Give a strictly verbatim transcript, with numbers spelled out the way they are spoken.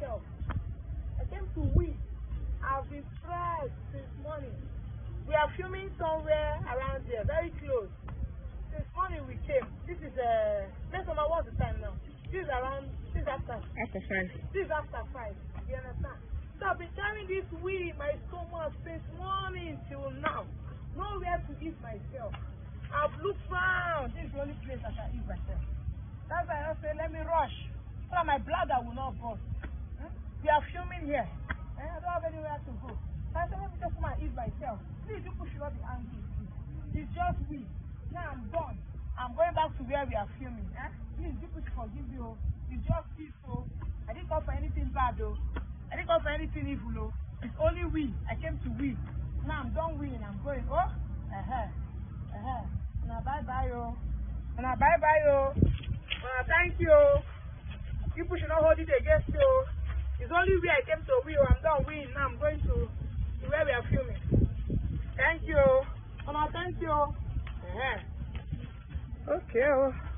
myself. I came to win. I've been stressed since morning. We are filming somewhere around here, very close. Since morning we came. This is uh let's know what's the time now. This is around this is after After five. this is after five. You understand? So I've been carrying this wheel in my stomach since morning till now. Nowhere to eat myself. I've looked round. This is the only place I can eat myself. That's why I say let me rush. So that my bladder will not burst. Hmm? We are filming here. Eh? I don't have anywhere to go. So I said let me just come and eat myself. Please, people should not be angry. It's just we. Now I'm done. I'm going back to where we are filming. Eh? Please, people should forgive me. Oh. It's just peaceful. I didn't come for anything bad though. I didn't come for anything evil though. It's only we. I came to win. Now I'm done winning. I'm going. Oh? Uh-huh. Uh-huh. Now bye-bye, oh. Now bye-bye, oh. Now thank you. People should not hold it against you. It's only we I came to win. I'm done winning. Now I'm going to, to where we are filming. Thank you. Now thank you. Uh-huh. Okay. Oh.